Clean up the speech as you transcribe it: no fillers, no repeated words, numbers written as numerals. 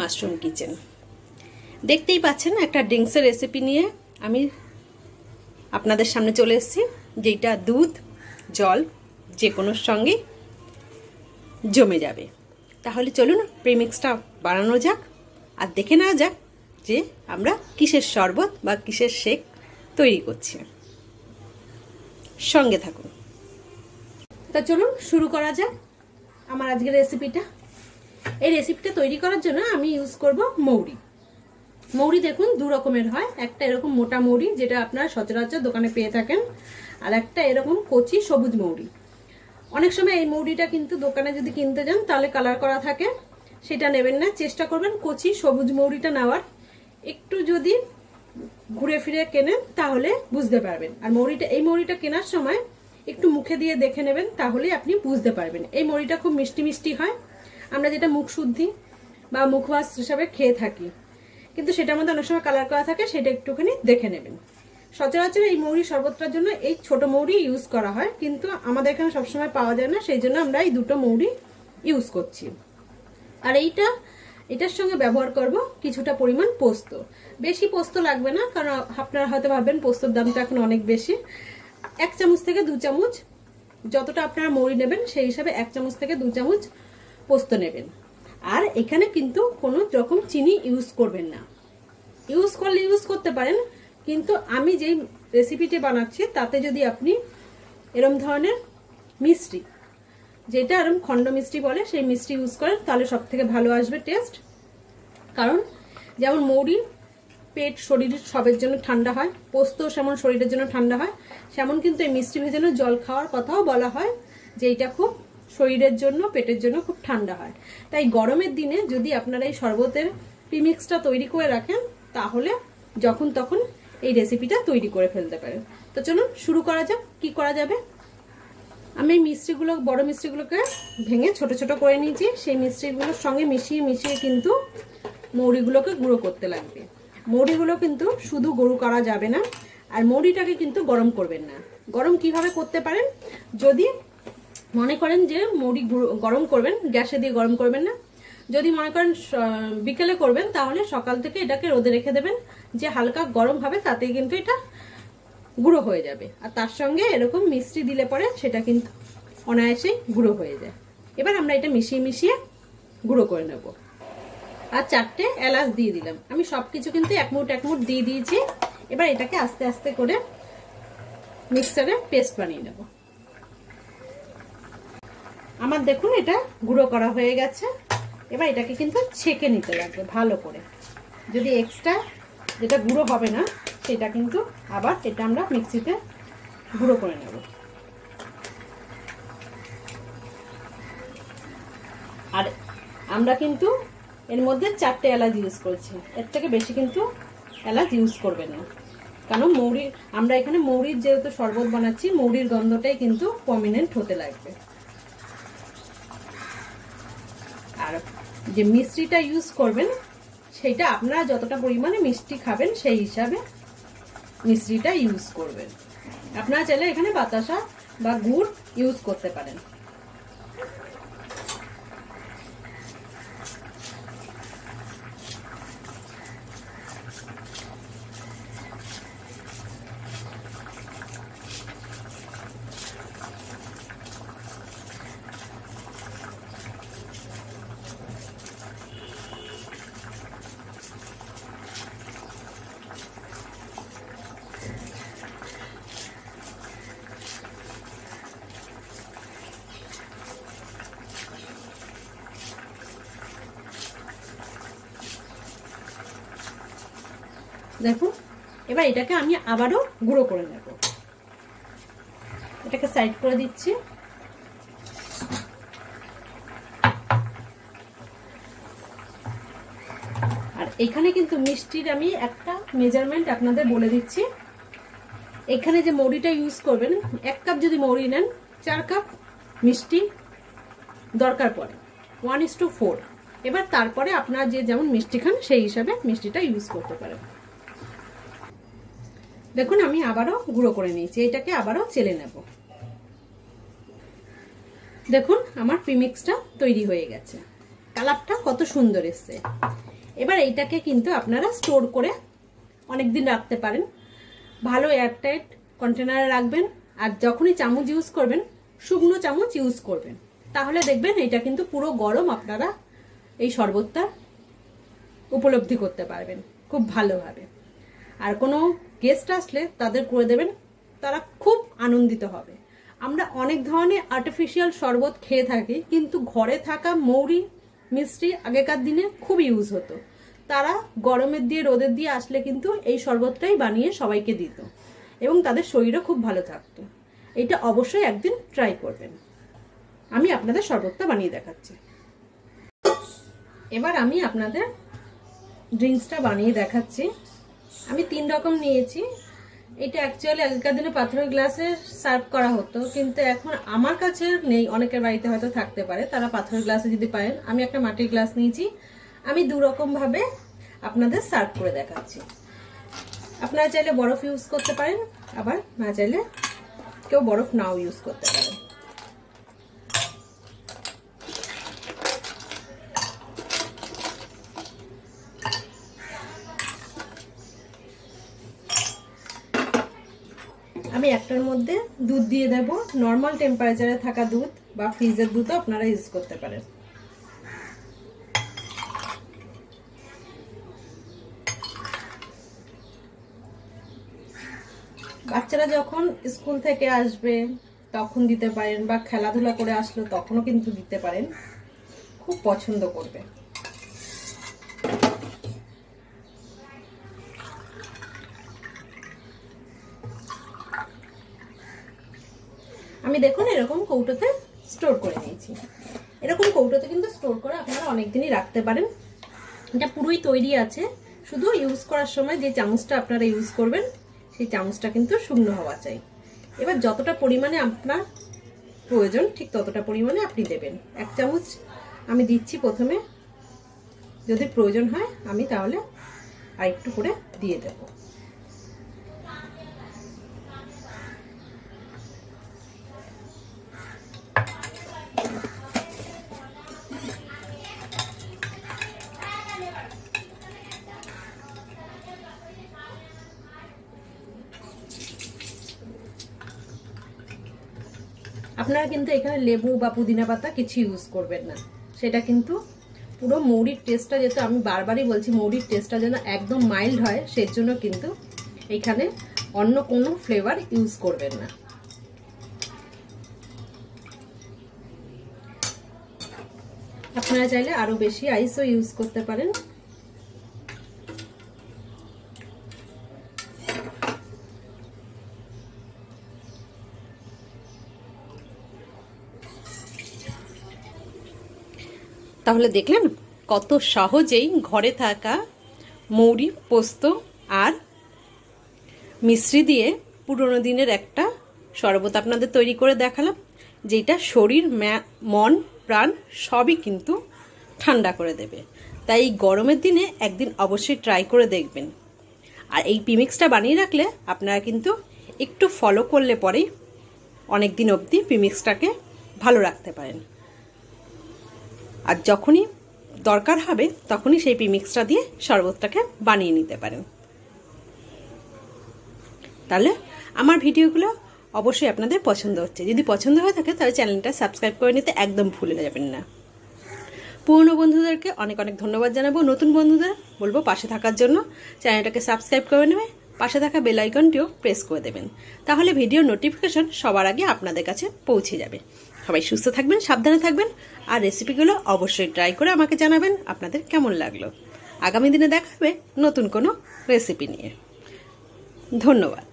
Mushroom kitchen. দেখতেই পাচ্ছেন একটা ড্রিঙ্কসের রেসিপি নিয়ে আমি আপনাদের সামনে চলে এসেছি, যেটা দুধ জল যে কোনোর সঙ্গে জমে যাবে। তাহলে চলুন প্রিমিক্সটা বানানো যাক আর দেখে নেওয়া যাক যে আমরা কিসের শরবত বা কিসের শেক তৈরি করছি। সঙ্গে থাকুন। তা চলুন শুরু করা যাক আমার আজকের রেসিপিটা। এই রেসিপিটা তৈরি করার জন্য আমি ইউজ করব মৌরি। মৌরি দেখুন দু রকমের হয়, একটা এরকম মোটা মৌরি যেটা আপনারা সচরাচর দোকানে পেয়ে থাকেন, আর একটা এরকম কচি সবুজ মৌরি। অনেক সময় এই মৌরিটা কিন্তু দোকানে যদি কিনতে যান তাহলে কালার করা থাকে, সেটা নেবেন না। চেষ্টা করবেন কচি সবুজ মৌরিটা নেওয়ার। একটু যদি ঘুরে ফিরে কেনেন তাহলে বুঝতে পারবেন। আর এই মৌরিটা কেনার সময় একটু মুখে দিয়ে দেখে নেবেন, তাহলে আপনি বুঝতে পারবেন। এই মৌরিটা খুব মিষ্টি মিষ্টি হয়, আমরা যেটা মুখ শুদ্ধি বা মুখবাস হিসাবে খেয়ে থাকি, কিন্তু সেটার মধ্যে অনেক সময় কালার করা থাকে, সেটা একটুখানি দেখে নেবেন। সচরাচর এই মৌরি শরবতটার জন্য এই ছোট মৌরি ইউজ করা হয়, কিন্তু আমাদের এখানে সবসময় পাওয়া যায় না, সেই জন্য আমরা এই দুটো মৌরি ইউজ করছি। আর এটার সঙ্গে ব্যবহার করব কিছুটা পরিমাণ পোস্ত। বেশি পোস্ত লাগবে না, কারণ আপনারা হয়তো ভাববেন পোস্তর দামটা এখন অনেক বেশি। 1 চামচ থেকে 2 চামচ, যতটা আপনারা মৌরি নেবেন সেই হিসাবে 1 চামচ থেকে 2 চামচ পোস্ত নেবেন। আর এখানে কিন্তু কোনো রকম চিনি ইউজ করবেন না। ইউজ করলে ইউজ করতে পারেন, কিন্তু আমি যেই রেসিপিটি বানাচ্ছি তাতে যদি আপনি এরম ধরনের মিষ্টি, যেটা এরম খন্ড মিষ্টি বলে, সেই মিষ্টি ইউজ করেন তাহলে সব থেকে ভালো আসবে টেস্ট। কারণ যেমন মৌরি পেট শরীর সবের জন্য ঠান্ডা হয়, পোস্ত যেমন শরীরের জন্য ঠান্ডা হয়, সেমন কিন্তু এই মিষ্টি ভেজানো জল খাওয়ার কথাও বলা হয় যে এটা খুব শরীরের জন্য পেটের জন্য খুব ঠান্ডা হয়। তাই গরমের দিনে যদি আপনারা এই শরবতের প্রিমিক্সটা তৈরি করে রাখেন তাহলে যখন তখন এই রেসিপিটা তৈরি করে ফেলতে পারেন। তো চলুন শুরু করা যাক। কি করা যাবে, আমি মিষ্টিগুলো বড় মিষ্টিগুলোকে ভেঙে ছোট ছোট করে নিয়েছি। সেই মিষ্টিগুলোর সঙ্গে মিশিয়ে কিন্তু মৌরিগুলোকে গুঁড়ো করতে লাগবে। মৌরিগুলো কিন্তু শুধু গুঁড়ো করা যাবে না, আর মৌরিটাকে কিন্তু গরম করবেন না। গরম কিভাবে করতে পারেন, যদি মনে করেন যে মৌরি গরম করবেন, গ্যাসে দিয়ে গরম করবেন না। যদি মনে করেন বিকেলে করবেন তাহলে সকাল থেকে এটাকে রোদে রেখে দেবেন, যে হালকা গরম হবে তাতেই কিন্তু এটা গুঁড়ো হয়ে যাবে। আর তার সঙ্গে এরকম মিষ্টি দিলে পরে সেটা কিন্তু অনায়াসেই গুঁড়ো হয়ে যায়। এবার আমরা এটা মিশিয়ে গুঁড়ো করে নেব। আর 4টে এলাচ দিয়ে দিলাম। আমি সবকিছু কিন্তু এক মুঠ দিয়ে দিয়েছি। এবার এটাকে আস্তে আস্তে করে মিক্সারে পেস্ট বানিয়ে নেব। আমার দেখুন এটা গুঁড়ো করা হয়ে গেছে। এবার এটাকে কিন্তু ছেঁকে নিতে লাগবে ভালো করে। যদি এক্সট্রা যেটা গুঁড়ো হবে না সেটা কিন্তু আবার এটা আমরা মিক্সিতে গুঁড়ো করে নেব। আর আমরা কিন্তু এর মধ্যে 4টে এলাচ ইউজ করছি, এর থেকে বেশি কিন্তু এলাচ ইউজ করবেন না। কারণ আমরা এখানে মৌরির যেহেতু শরবত বানাচ্ছি, মৌরির গন্ধটাই কিন্তু প্রমিনেন্ট হতে লাগবে। আর যে মিষ্টিটা ইউজ করবেন সেটা আপনারা যতটা পরিমাণে মিষ্টি খাবেন সেই হিসাবে মিষ্টিটা ইউজ করবেন। আপনারা চাইলে এখানে বাতাসা বা গুড় ইউজ করতে পারেন। দেখুন এবার এটাকে আমি আবারও গুঁড়ো করে নেব। এটাকে সাইড করে দিচ্ছি। আর এখানে কিন্তু মিষ্টির আমি একটা মেজারমেন্ট আপনাদের বলে দিচ্ছি। এখানে যে মৌরিটা ইউজ করবেন, 1 কাপ যদি মৌরি নেন 4 কাপ মিষ্টি দরকার পড়ে, 1:4। এবার তারপরে আপনারা যে যেমন মিষ্টি খান সেই হিসাবে মিষ্টিটা ইউজ করতে পারেন। দেখুন আমি আবারও গুঁড়ো করে নিয়েছি, এটাকে আবারও চেলে নেব। দেখুন আমার প্রিমিক্সটা তৈরি হয়ে গেছে। কালারটা কত সুন্দর এসছে। এবার এইটাকে কিন্তু আপনারা স্টোর করে অনেক দিন রাখতে পারেন। ভালো এয়ারটাইট কন্টেনারে রাখবেন, আর যখনই চামচ ইউজ করবেন শুকনো চামচ ইউজ করবেন, তাহলে দেখবেন এটা কিন্তু পুরো গরম আপনারা এই শরবতটা উপলব্ধি করতে পারবেন খুব ভালোভাবে। আর কোনো গেস্ট আসলে তাদের করে দেবেন, তারা খুব আনন্দিত হবে। আমরা অনেক ধরনের আর্টিফিশিয়াল শরবত খেয়ে থাকি, কিন্তু ঘরে থাকা মৌরি মিষ্টি আগেকার দিনে খুব ইউজ হতো। তারা গরমের দিয়ে রোদের দিয়ে আসলে কিন্তু এই শরবতটাই বানিয়ে সবাইকে দিত এবং তাদের শরীরও খুব ভালো থাকতো। এটা অবশ্যই একদিন ট্রাই করবেন। আমি আপনাদের শরবতটা বানিয়ে দেখাচ্ছি। এবার আমি আপনাদের ড্রিঙ্কসটা বানিয়ে দেখাচ্ছি। আমি 3 রকম নিয়েছি। এটা অ্যাকচুয়ালি আগেকার দিনে পাথরের গ্লাসে সার্ভ করা হতো, কিন্তু এখন আমার কাছে নেই, অনেকের বাড়িতে হয়তো থাকতে পারে, তারা পাথরের গ্লাসে যদি পারেন। আমি একটা মাটির গ্লাস নিয়েছি। আমি 2 রকম ভাবে আপনাদের সার্ভ করে দেখাচ্ছি। আপনারা চাইলে বরফ ইউজ করতে পারেন, আবার না চাইলে কেউ বরফ নাও ইউজ করতে পারেন। আমি একটার মধ্যে দুধ দিয়ে দেব, নর্মাল টেম্পারেচারে থাকা দুধ বা ফ্রিজের দুধও আপনারা ইউজ করতে পারেন। বাচ্চারা যখন স্কুল থেকে আসবে তখন দিতে পারেন, বা খেলাধুলা করে আসলো তখনও কিন্তু দিতে পারেন, খুব পছন্দ করবে। আমি দেখুন এরকম কৌটোতে স্টোর করে নিয়েছি। এরকম কৌটোতে কিন্তু স্টোর করে আপনারা অনেকদিনই রাখতে পারেন। এটা পুরোই তৈরি আছে, শুধু ইউজ করার সময় যে চামচটা আপনারা ইউজ করবেন সেই চামচটা কিন্তু শুকনো হওয়া চাই। এবার যতটা পরিমাণে আপনার প্রয়োজন ঠিক ততটা পরিমাণে আপনি দেবেন। 1 চামচ আমি দিচ্ছি প্রথমে, যদি প্রয়োজন হয় আমি তাহলে আরেকটু করে দিয়ে দেব। আপনারা কিন্তু এখানে লেবু বা পুদিনা পাতা কিছু ইউজ করবেন না, সেটা কিন্তু পুরো মৌরির টেস্টটা, যেহেতু আমি বারবারই বলছি মৌরির টেস্টটা যেন একদম মাইল্ড হয়, সেই জন্য কিন্তু এখানে অন্য কোনো ফ্লেভার ইউজ করবেন না। আপনারা চাইলে আরো বেশি আইসও ইউজ করতে পারেন। তাহলে দেখলেন কত সহজেই ঘরে থাকা মৌরি, পোস্ত আর মিশ্রি দিয়ে পুরনো দিনের একটা শরবত আপনাদের তৈরি করে দেখালাম, যেটা শরীর, মন, প্রাণ সবই কিন্তু ঠান্ডা করে দেবে। তাই এই গরমের দিনে একদিন অবশ্যই ট্রাই করে দেখবেন। আর এই প্রিমিক্সটা বানিয়ে রাখলে আপনারা কিন্তু একটু ফলো করলে পরেই অনেক দিন অবধি প্রিমিক্সটাকে ভালো রাখতে পারেন। আর যখনই দরকার হবে তখনই সেই প্রিমিক্সটা দিয়ে শরবতটাকে বানিয়ে নিতে পারেন। তাহলে আমার ভিডিওগুলো অবশ্যই আপনাদের পছন্দ হচ্ছে। যদি পছন্দ হয়ে থাকে তাহলে চ্যানেলটা সাবস্ক্রাইব করে নিতে একদম ভুলে যাবেন না। পুরনো বন্ধুদেরকে অনেক অনেক ধন্যবাদ জানাবো। নতুন বন্ধুদের বলবো পাশে থাকার জন্য চ্যানেলটাকে সাবস্ক্রাইব করে নেবে, পাশে থাকা বেল আইকনটিও প্রেস করে দেবেন, তাহলে ভিডিও নোটিফিকেশন সবার আগে আপনাদের কাছে পৌঁছে যাবে। সবাই সুস্থ থাকবেন, সাবধানে থাকবেন, আর রেসিপিগুলো অবশ্যই ট্রাই করে আমাকে জানাবেন আপনাদের কেমন লাগলো। আগামী দিনে দেখা হবে নতুন কোনো রেসিপি নিয়ে। ধন্যবাদ।